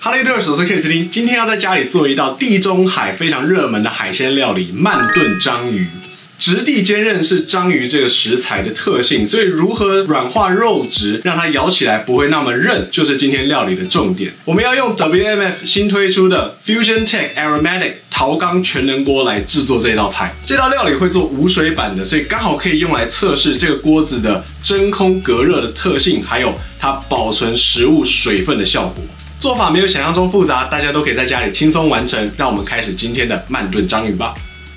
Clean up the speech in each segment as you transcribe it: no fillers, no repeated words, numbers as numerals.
Hello， 我是 KCD， 今天要在家里做一道地中海非常热门的海鲜料理——慢炖章鱼。质地坚韧是章鱼这个食材的特性，所以如何软化肉质，让它咬起来不会那么韧，就是今天料理的重点。我们要用 WMF 新推出的 Fusion Tech Aromatic 陶缸全能锅来制作这道菜。这道料理会做无水版的，所以刚好可以用来测试这个锅子的真空隔热的特性，还有它保存食物水分的效果。做法没有想象中复杂，大家都可以在家里轻松完成。让我们开始今天的慢炖章鱼吧。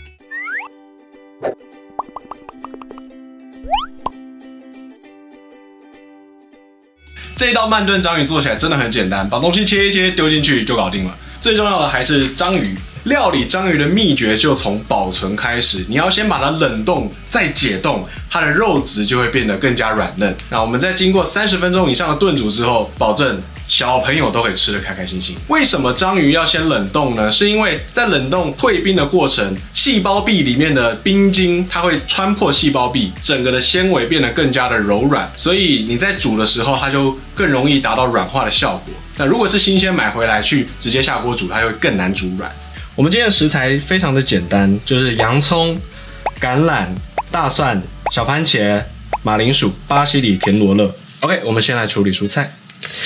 这一道慢炖章鱼做起来真的很简单，把东西切一切丢进去就搞定了。最重要的还是章鱼。料理章鱼的秘诀就从保存开始，你要先把它冷冻，再解冻，它的肉质就会变得更加软嫩。那我们在经过30分钟以上的炖煮之后，保证小朋友都可以吃得开开心心。为什么章鱼要先冷冻呢？是因为在冷冻退冰的过程，细胞壁里面的冰晶它会穿破细胞壁，整个的纤维变得更加的柔软，所以你在煮的时候，它就更容易达到软化的效果。那如果是新鲜买回来去直接下锅煮，它会更难煮软。我们今天的食材非常的简单，就是洋葱、橄榄、大蒜、小番茄、马铃薯、巴西里、田螺勒。OK， 我们先来处理蔬菜。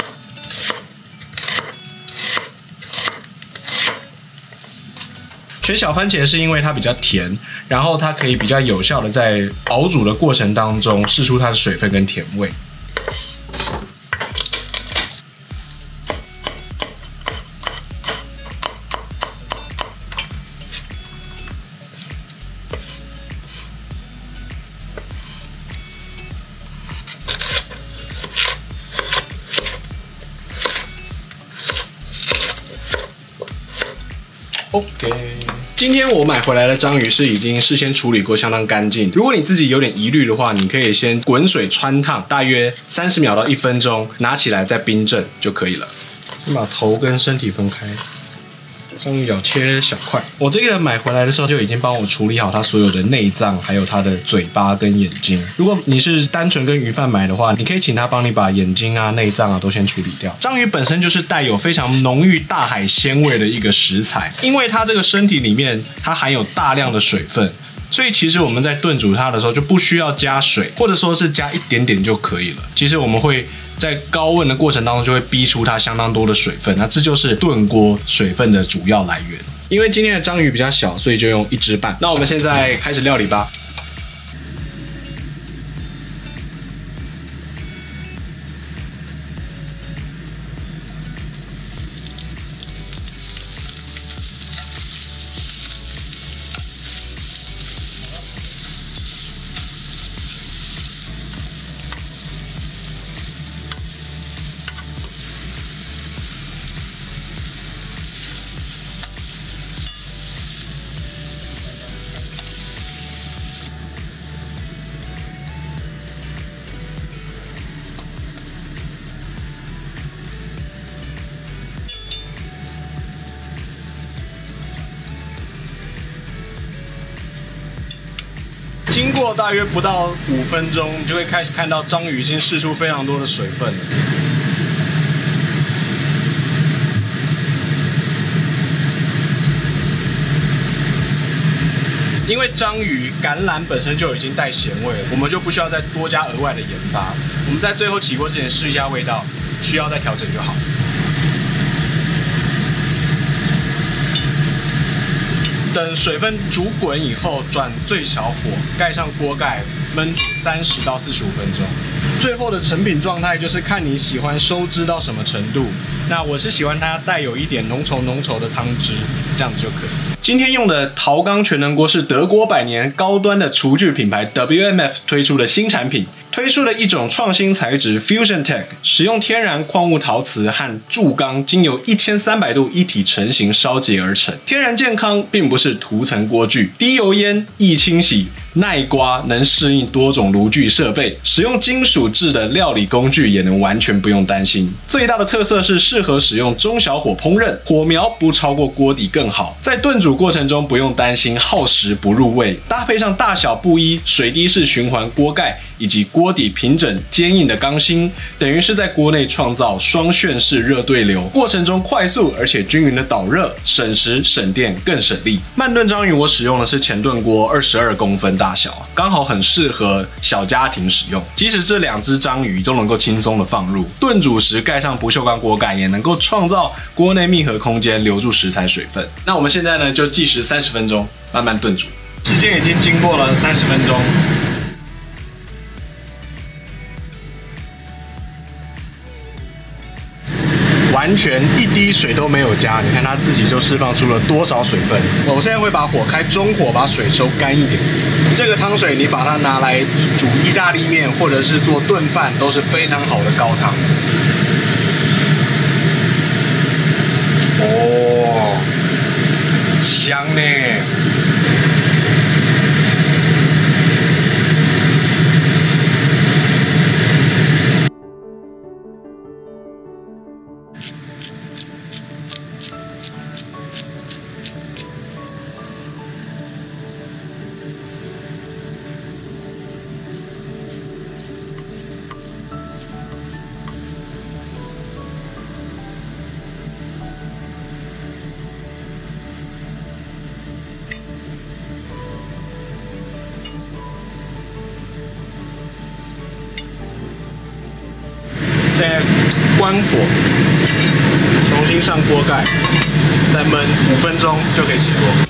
选小番茄是因为它比较甜，然后它可以比较有效的在熬煮的过程当中释出它的水分跟甜味。OK， 今天我买回来的章鱼是已经事先处理过，相当干净。如果你自己有点疑虑的话，你可以先滚水汆烫，大约30秒到1分钟，拿起来再冰镇就可以了。先把头跟身体分开。章鱼脚切小块，我这个买回来的时候就已经帮我处理好它所有的内脏，还有它的嘴巴跟眼睛。如果你是单纯跟鱼贩买的话，你可以请他帮你把眼睛啊、内脏啊都先处理掉。章鱼本身就是带有非常浓郁大海鲜味的一个食材，因为它这个身体里面它含有大量的水分。所以其实我们在炖煮它的时候就不需要加水，或者说是加一点点就可以了。其实我们会在高温的过程当中就会逼出它相当多的水分，那这就是炖锅水分的主要来源。因为今天的章鱼比较小，所以就用1只半。那我们现在开始料理吧。经过大约不到5分钟，你就会开始看到章鱼已经释出非常多的水分了。因为章鱼、橄榄本身就已经带咸味了，我们就不需要再多加额外的盐巴。我们在最后起锅之前试一下味道，需要再调整就好。等水分煮滚以后，转最小火，盖上锅盖，焖煮30到45分钟。最后的成品状态就是看你喜欢收汁到什么程度。那我是喜欢它带有一点浓稠的汤汁，这样子就可以。今天用的陶缸全能锅是德国百年高端的厨具品牌 WMF 推出的新产品，推出了一种创新材质 Fusion Tech， 使用天然矿物陶瓷和铸钢，经由1300度一体成型烧结而成。天然健康并不是涂层锅具，低油烟、易清洗、耐刮，能适应多种炉具设备。使用金属制的料理工具也能完全不用担心。最大的特色是适合使用中小火烹饪，火苗不超过锅底更好。在炖煮过程中不用担心耗时不入味。搭配上大小不一、水滴式循环锅盖， 以及锅底平整坚硬的钢芯，等于是在锅内创造双旋式热对流，过程中快速而且均匀的导热，省时省电更省力。慢炖章鱼我使用的是前炖锅22公分大小，刚好很适合小家庭使用。即使这2只章鱼都能够轻松的放入炖煮时，盖上不锈钢锅盖，也能够创造锅内密合空间，留住食材水分。那我们现在呢，就计时30分钟，慢慢炖煮。时间已经经过了30分钟。完全一滴水都没有加，你看它自己就释放出了多少水分。我现在会把火开中火，把水收干一点。这个汤水你把它拿来煮意大利面或者是做炖饭都是非常好的高汤。哦，香呢。现在关火，重新上锅盖，再焖5分钟就可以起锅。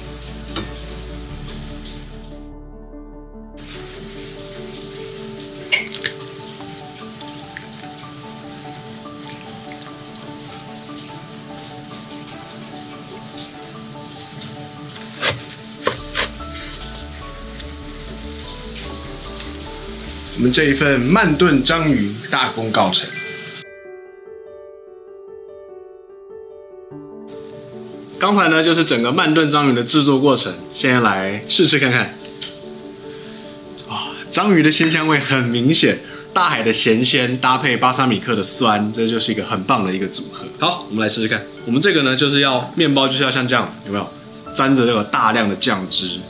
我们这一份慢炖章鱼大功告成。刚才呢，就是整个慢炖章鱼的制作过程，现在来试试看看。章鱼的鲜香味很明显，大海的咸鲜搭配巴沙米克的酸，这就是一个很棒的一个组合。好，我们来试试看。我们这个呢，就是要面包就是要像这样子，有没有？沾着这个大量的酱汁。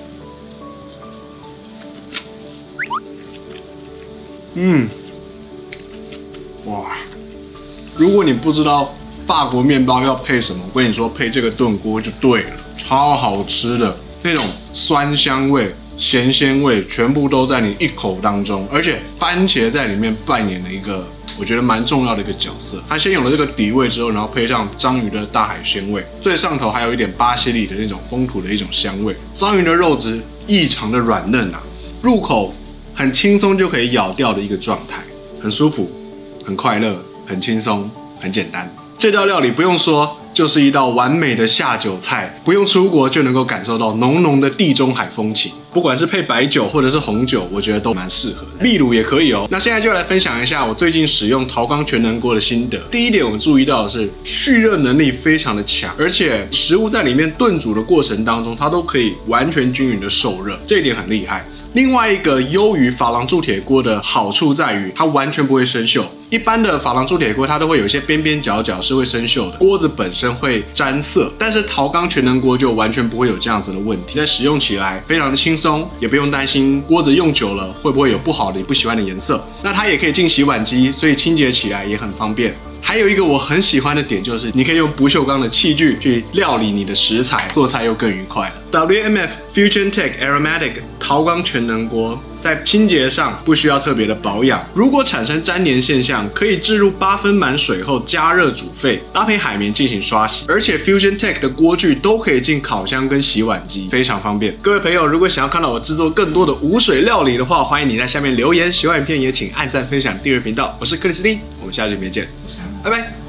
哇！如果你不知道法国面包要配什么，我跟你说，配这个炖锅就对了，超好吃的，那种酸香味、咸鲜味全部都在你一口当中，而且番茄在里面扮演了一个我觉得蛮重要的一个角色。它先有了这个底味之后，然后配上章鱼的大海鲜味，最上头还有一点巴西里的那种风土的一种香味。章鱼的肉质异常的软嫩啊，入口很轻松就可以咬掉的一个状态，很舒服，很快乐，很轻松，很简单。这道料理不用说，就是一道完美的下酒菜，不用出国就能够感受到浓浓的地中海风情。不管是配白酒或者是红酒，我觉得都蛮适合的。秘鲁也可以哦。那现在就来分享一下我最近使用陶缸全能锅的心得。第一点，我注意到的是蓄热能力非常的强，而且食物在里面炖煮的过程当中，它都可以完全均匀的受热，这一点很厉害。另外一个优于珐琅铸铁锅的好处在于，它完全不会生锈。一般的珐琅铸铁锅它都会有一些边边角角是会生锈的，锅子本身会沾色，但是陶缸全能锅就完全不会有这样子的问题，在使用起来非常的轻松，也不用担心锅子用久了会不会有不好的、不喜欢的颜色。那它也可以进洗碗机，所以清洁起来也很方便。还有一个我很喜欢的点就是，你可以用不锈钢的器具去料理你的食材，做菜又更愉快了。WMF Fusion Tech Aromatic 陶缸全能锅在清洁上不需要特别的保养，如果产生粘黏现象，可以置入8分满水后加热煮沸，搭配海绵进行刷洗。而且 Fusion Tech 的锅具都可以进烤箱跟洗碗机，非常方便。各位朋友，如果想要看到我制作更多的无水料理的话，欢迎你在下面留言。喜欢影片也请按赞、分享、订阅频道。我是克里斯汀，我们下期影片见。拜拜。